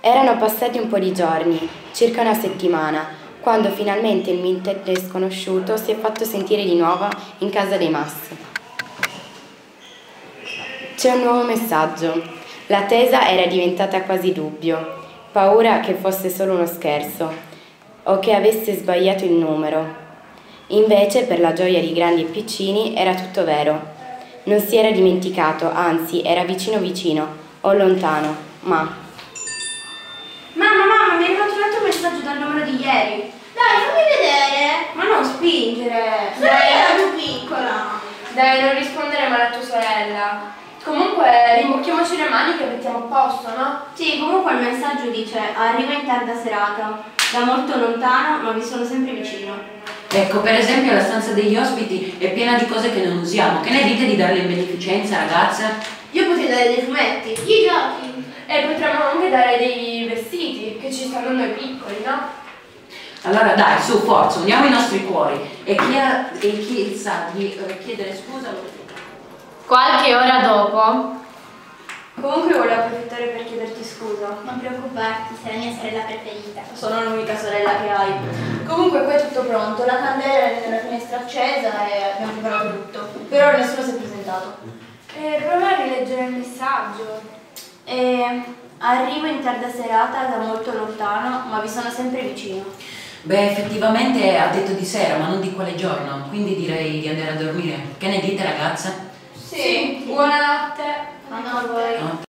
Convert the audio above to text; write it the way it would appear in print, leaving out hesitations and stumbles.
Erano passati un po' di giorni, circa una settimana, quando finalmente il mite sconosciuto si è fatto sentire di nuovo in casa dei Mas. C'è un nuovo messaggio. L'attesa era diventata quasi dubbio, paura che fosse solo uno scherzo o che avesse sbagliato il numero. Invece, per la gioia di grandi e piccini, era tutto vero. Non si era dimenticato, anzi, era vicino vicino, o lontano, ma... Mamma, mi è arrivato un altro messaggio dal numero di ieri. Dai, fammi vedere. Ma non spingere. Dai, era più piccola. Dai, non rispondere male a tua sorella. Comunque, rimbocchiamoci le maniche e mettiamo a posto, no? Sì, comunque il messaggio dice: arriva in tarda serata, da molto lontano, ma vi sono sempre vicino. Ecco, per esempio la stanza degli ospiti è piena di cose che non usiamo. Che ne dite di darle in beneficenza, ragazze? Io potrei dare dei fumetti. I giochi. E potremmo anche dare dei vestiti che ci stanno noi piccoli, no? Allora dai, su, forza, uniamo i nostri cuori. E chi sa di chiedere scusa lo... Qualche ora dopo. Comunque volevo approfittare per chiederti scusa. Non preoccuparti, sei la mia sorella preferita. Sono l'unica sorella che hai. Comunque qua è tutto pronto, la candela è nella finestra accesa e abbiamo preparato tutto. Per ora nessuno si è presentato. Prova a rileggere il messaggio. Arrivo in tarda serata da molto lontano, ma vi sono sempre vicino. Beh, effettivamente ha detto di sera, ma non di quale giorno, quindi direi di andare a dormire. Che ne dite, ragazze? Sì, buonanotte. Ma no, voi. No?